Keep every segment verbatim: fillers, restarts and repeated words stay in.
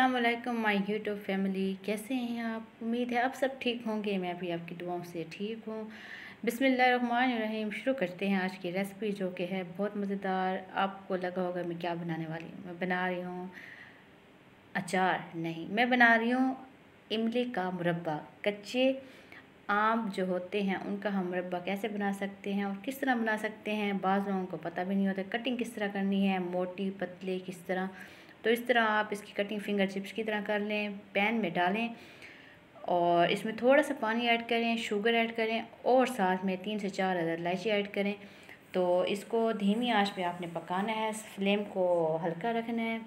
अस्सलामुअलैकुम my YouTube family, कैसे हैं आप। उम्मीद है आप सब ठीक होंगे। मैं भी आपकी दुआओं से ठीक हूँ। बिस्मिल्लाहिर्रहमानिर्रहीम। शुरू करते हैं आज की रेसिपी, जो कि है बहुत मज़ेदार। आपको लगा होगा मैं क्या बनाने वाली हूँ। मैं बना रही हूँ अचार, नहीं, मैं बना रही हूँ इमली का मुरब्बा। कच्चे आम जो होते हैं उनका हम मुरब्बा कैसे बना सकते हैं और किस तरह बना सकते हैं, बाज़ लोगों को पता भी नहीं होता कटिंग किस तरह करनी है, मोटी पतली किस तरह। तो इस तरह आप इसकी कटिंग फिंगर चिप्स की तरह कर लें। पैन में डालें और इसमें थोड़ा सा पानी ऐड करें, शुगर ऐड करें और साथ में तीन से चार अदद इलायची ऐड करें। तो इसको धीमी आंच पे आपने पकाना है, फ्लेम को हल्का रखना है।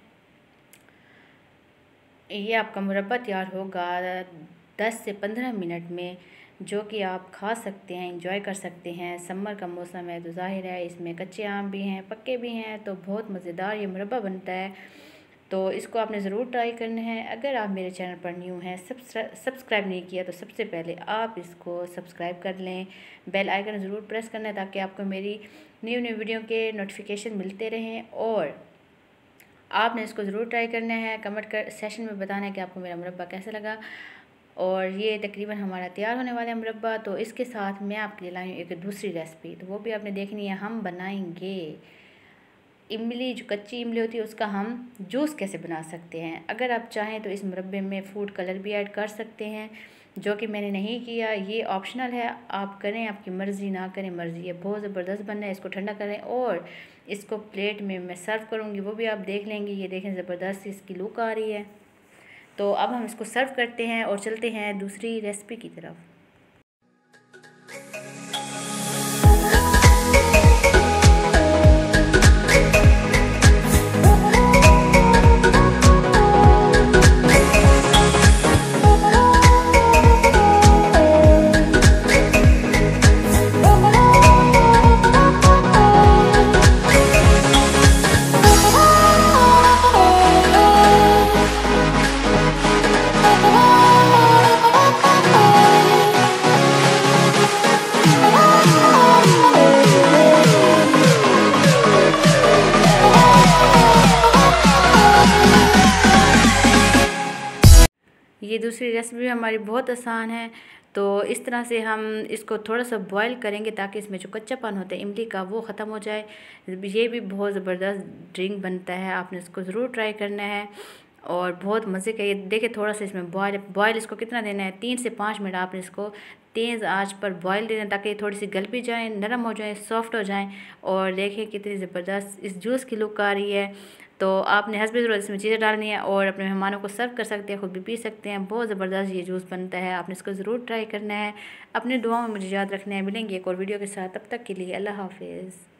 ये आपका मुरब्बा तैयार होगा दस से पंद्रह मिनट में, जो कि आप खा सकते हैं, एंजॉय कर सकते हैं। समर का मौसम है तो जाहिर है इसमें कच्चे आम भी हैं, पक्के भी हैं, तो बहुत मज़ेदार ये मुरब्बा बनता है। तो इसको आपने ज़रूर ट्राई करना है। अगर आप मेरे चैनल पर न्यू हैं, सब्सक्राइब नहीं किया तो सबसे पहले आप इसको सब्सक्राइब कर लें। बेल आइकन ज़रूर प्रेस करना है ताकि आपको मेरी न्यू न्यू वीडियो के नोटिफिकेशन मिलते रहें। और आपने इसको ज़रूर ट्राई करना है। कमेंट कर सेशन में बताना है कि आपको मेरा मुरब्बा कैसा लगा। और ये तकरीबन हमारा तैयार होने वाला है मुरब्बा। तो इसके साथ मैं आपके लिए लाई हूँ एक दूसरी रेसिपी, तो वो भी आपने देखनी है। हम बनाएंगे इमली, जो कच्ची इमली होती है उसका हम जूस कैसे बना सकते हैं। अगर आप चाहें तो इस मुरब्बे में फूड कलर भी ऐड कर सकते हैं, जो कि मैंने नहीं किया। ये ऑप्शनल है, आप करें, आपकी मर्ज़ी, ना करें मर्ज़ी। ये बहुत ज़बरदस्त बनना है। इसको ठंडा करें और इसको प्लेट में मैं सर्व करूँगी, वो भी आप देख लेंगे। ये देखें ज़बरदस्त इसकी लुक आ रही है। तो अब हम इसको सर्व करते हैं और चलते हैं दूसरी रेसिपी की तरफ। ये दूसरी रेसिपी हमारी बहुत आसान है। तो इस तरह से हम इसको थोड़ा सा बॉईल करेंगे ताकि इसमें जो कच्चापन होता है इमली का वो ख़त्म हो जाए। ये भी बहुत ज़बरदस्त ड्रिंक बनता है, आपने इसको ज़रूर ट्राई करना है और बहुत मज़े का। ये देखिए थोड़ा सा इसमें बॉयल बॉयल इसको कितना देना है, तीन से पाँच मिनट आपने इसको तेज़ आंच पर बॉयल देना, ताकि थोड़ी सी गल भी जाए, नरम हो जाए, सॉफ्ट हो जाए। और देखिए कितनी ज़बरदस्त इस जूस की लुक आ रही है। तो आपने हस्बे ज़रूरत इसमें चीज़ें डालनी है और अपने मेहमानों को सर्व कर सकते हैं, खुद भी पी सकते हैं। बहुत ज़बरदस्त ये जूस बनता है, आपने इसको ज़रूर ट्राई करना है। अपनी दुआओं में मुझे याद रखना है। मिलेंगे एक और वीडियो के साथ, तब तक के लिए अल्लाह हाफिज़।